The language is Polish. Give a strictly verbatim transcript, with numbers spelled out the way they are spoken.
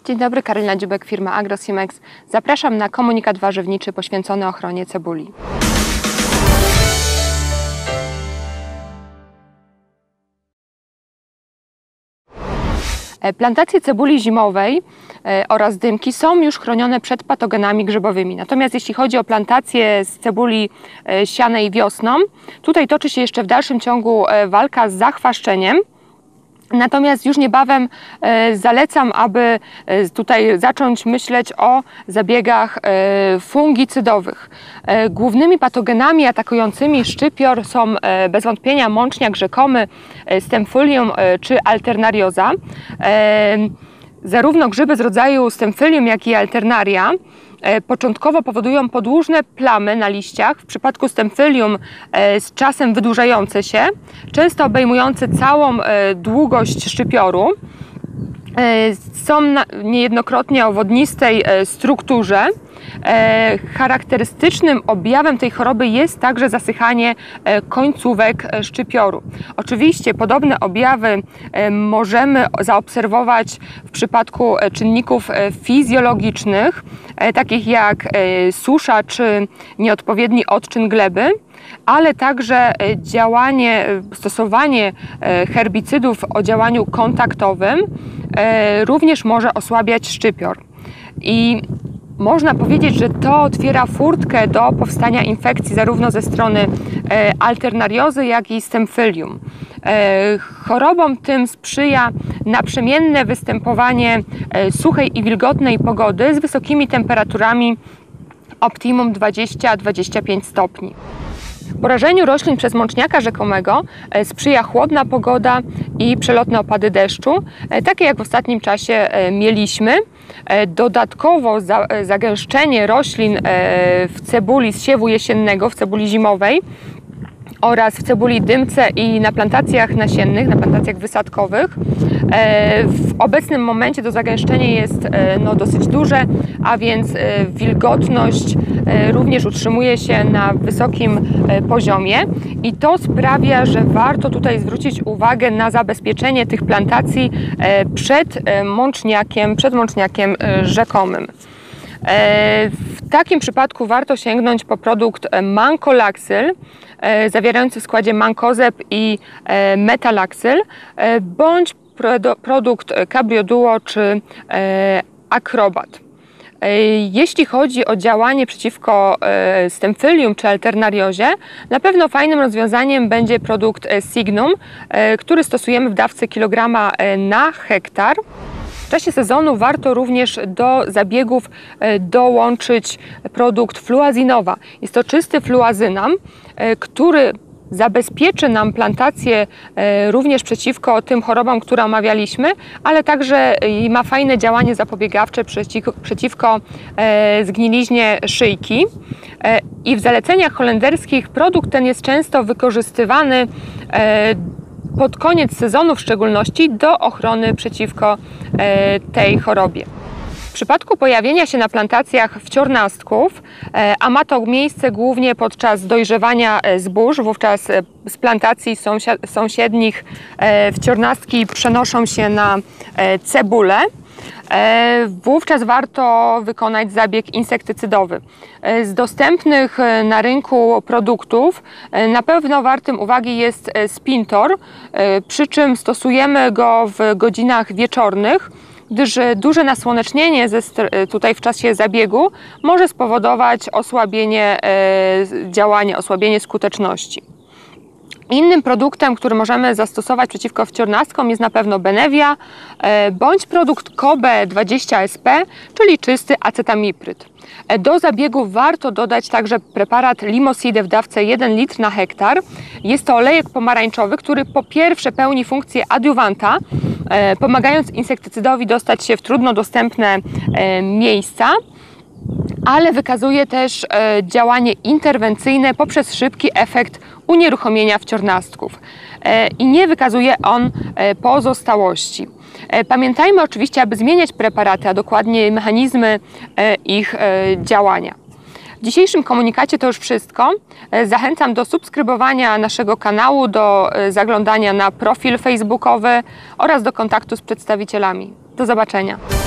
Dzień dobry, Karolina Dziubek, firma Agrosimex. Zapraszam na komunikat warzywniczy poświęcony ochronie cebuli. Plantacje cebuli zimowej oraz dymki są już chronione przed patogenami grzybowymi. Natomiast jeśli chodzi o plantacje z cebuli sianej wiosną, tutaj toczy się jeszcze w dalszym ciągu walka z zachwaszczeniem. Natomiast już niebawem e, zalecam, aby e, tutaj zacząć myśleć o zabiegach e, fungicydowych. E, głównymi patogenami atakującymi szczypior są e, bez wątpienia mączniak rzekomy, e, Stemphylium e, czy Alternarioza. E, zarówno grzyby z rodzaju Stemphylium, jak i Alternaria początkowo powodują podłużne plamy na liściach, w przypadku Stemphylium z czasem wydłużające się, często obejmujące całą długość szczypioru. Są niejednokrotnie o wodnistej strukturze. Charakterystycznym objawem tej choroby jest także zasychanie końcówek szczypioru. Oczywiście podobne objawy możemy zaobserwować w przypadku czynników fizjologicznych, takich jak susza czy nieodpowiedni odczyn gleby, ale także działanie, stosowanie herbicydów o działaniu kontaktowym również może osłabiać szczypior. I można powiedzieć, że to otwiera furtkę do powstania infekcji zarówno ze strony alternariozy, jak i Stemphylium. Chorobom tym sprzyja naprzemienne występowanie suchej i wilgotnej pogody z wysokimi temperaturami optimum dwadzieścia do dwudziestu pięciu stopni. Porażeniu roślin przez mączniaka rzekomego sprzyja chłodna pogoda i przelotne opady deszczu, takie jak w ostatnim czasie mieliśmy. Dodatkowo zagęszczenie roślin w cebuli z siewu jesiennego, w cebuli zimowej oraz w cebuli dymce i na plantacjach nasiennych, na plantacjach wysadkowych. W obecnym momencie to zagęszczenie jest no, dosyć duże, a więc wilgotność również utrzymuje się na wysokim poziomie i to sprawia, że warto tutaj zwrócić uwagę na zabezpieczenie tych plantacji przed mączniakiem, przed mączniakiem rzekomym. W takim przypadku warto sięgnąć po produkt Mancolaxyl, zawierający w składzie mankozeb i metalaxyl, bądź produkt Cabrio Duo czy Acrobat. Jeśli chodzi o działanie przeciwko Stemphylium czy Alternariozie, na pewno fajnym rozwiązaniem będzie produkt Signum, który stosujemy w dawce kilograma na hektar. W czasie sezonu warto również do zabiegów dołączyć produkt fluazinowa. Jest to czysty fluazynam, który zabezpieczy nam plantację również przeciwko tym chorobom, które omawialiśmy, ale także ma fajne działanie zapobiegawcze przeciwko zgniliźnie szyjki. I w zaleceniach holenderskich produkt ten jest często wykorzystywany pod koniec sezonu w szczególności do ochrony przeciwko tej chorobie. W przypadku pojawienia się na plantacjach wciornastków, a ma to miejsce głównie podczas dojrzewania zbóż, wówczas z plantacji sąsiednich wciornastki przenoszą się na cebulę, wówczas warto wykonać zabieg insektycydowy. Z dostępnych na rynku produktów na pewno wartym uwagi jest Spintor, przy czym stosujemy go w godzinach wieczornych, gdyż duże nasłonecznienie ze, tutaj w czasie zabiegu może spowodować osłabienie działania, osłabienie skuteczności. Innym produktem, który możemy zastosować przeciwko wciornastkom, jest na pewno Benevia bądź produkt Kobe dwadzieścia S P, czyli czysty acetamipryt. Do zabiegu warto dodać także preparat Limoside w dawce jeden litr na hektar. Jest to olejek pomarańczowy, który po pierwsze pełni funkcję adiuwanta, pomagając insektycydowi dostać się w trudno dostępne miejsca, ale wykazuje też działanie interwencyjne poprzez szybki efekt unieruchomienia wciornastków i nie wykazuje on pozostałości. Pamiętajmy oczywiście, aby zmieniać preparaty, a dokładnie mechanizmy ich działania. W dzisiejszym komunikacie to już wszystko. Zachęcam do subskrybowania naszego kanału, do zaglądania na profil facebookowy oraz do kontaktu z przedstawicielami. Do zobaczenia.